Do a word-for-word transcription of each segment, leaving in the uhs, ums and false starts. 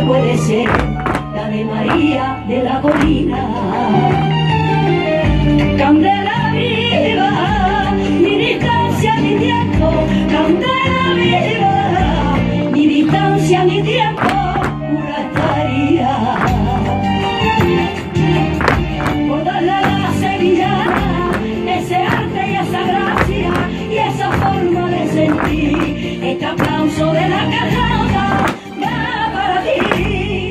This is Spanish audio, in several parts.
puede ser la de María de la Colina. Candela viva, ni distancia ni tiempo, candela viva, ni distancia ni tiempo, pura estaría. Por darle a la sevillana ese arte y esa gracia y esa forma de sentir, este aplauso de la carrota va para ti.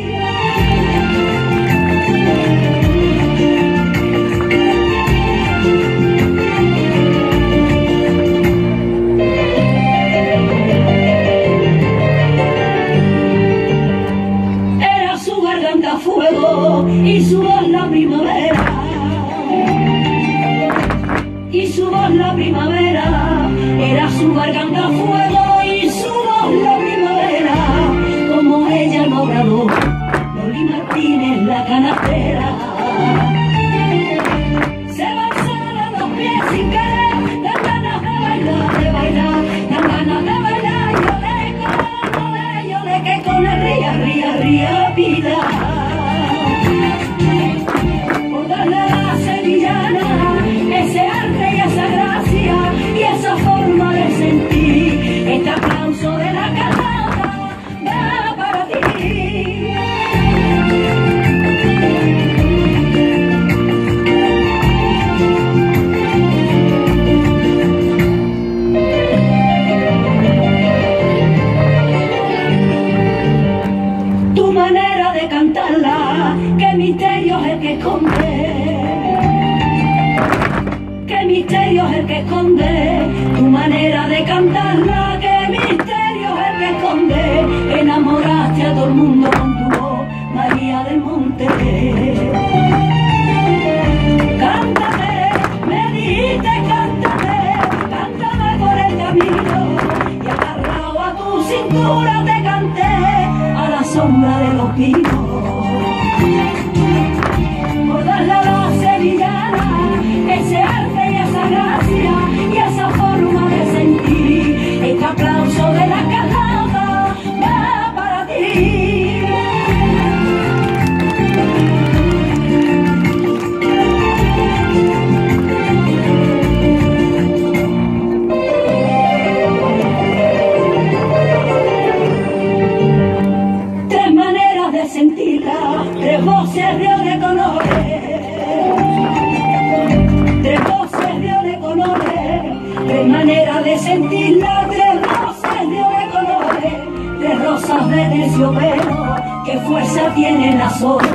Fuego y su voz la primavera, y su voz la primavera, era su garganta fuego y su voz la primavera, como ella el obrador, Loli Martínez la canastera. Se van solos los pies sin querer, dan ganas de bailar, de bailar, dan ganas de bailar, yo le con, yo le que con el ría, ría, ría, vida. Ese arte y esa gracia y esa forma de sentir, este aplauso de la carrota va para ti. Tu manera de cantarla, qué misterio es el que esconde. Qué misterio es el que esconde tu manera de cantarla, qué misterio es el que esconde. Enamoraste a todo el mundo con tu voz, María del Monte. Cántame, me dijiste cántame, cántame por el camino, y agarrado a tu cintura te canté a la sombra de los pinos. Por darle a la sevillana ese arte y esa gracia y esa forma de sentir, este aplauso de la carrota va para ti. Tres maneras de sentirla, tres voces de colores, tres voces de colores, tres maneras de sentirla, tres voces de colores, tres rosas de terciopelo, qué fuerza tienen las olas.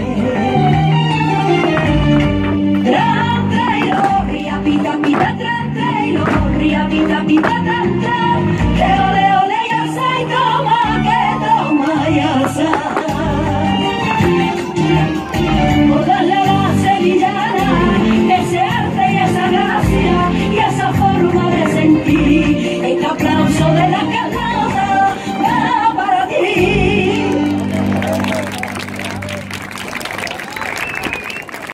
Tran, trailo, ría, pita, pita, tran, trailo, ría, pita, pita, tran, tran, que ole